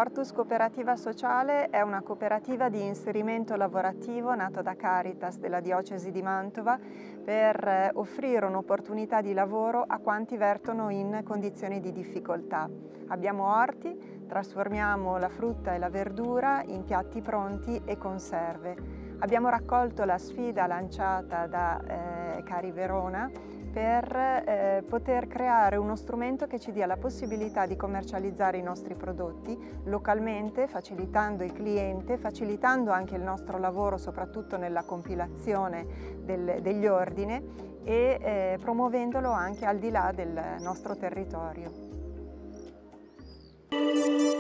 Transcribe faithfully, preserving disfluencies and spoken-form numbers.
Ortus Cooperativa Sociale è una cooperativa di inserimento lavorativo nata da Caritas della Diocesi di Mantova per offrire un'opportunità di lavoro a quanti vertono in condizioni di difficoltà. Abbiamo orti, trasformiamo la frutta e la verdura in piatti pronti e conserve. Abbiamo raccolto la sfida lanciata da eh, Cari Verona per eh, poter creare uno strumento che ci dia la possibilità di commercializzare i nostri prodotti localmente, facilitando il cliente, facilitando anche il nostro lavoro, soprattutto nella compilazione del, degli ordini e eh, promuovendolo anche al di là del nostro territorio.